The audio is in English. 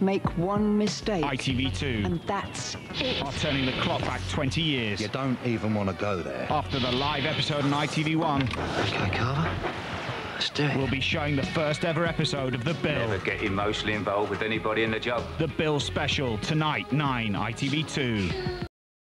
make one mistake. ITV2 And that's it. are turning the clock back 20 years. You don't even want to go there. After the live episode on ITV1, Okay, Carver. Let's do it. we'll be showing the first ever episode of The Bill. Never get emotionally involved with anybody in the job. The Bill Special, tonight, 9, ITV2.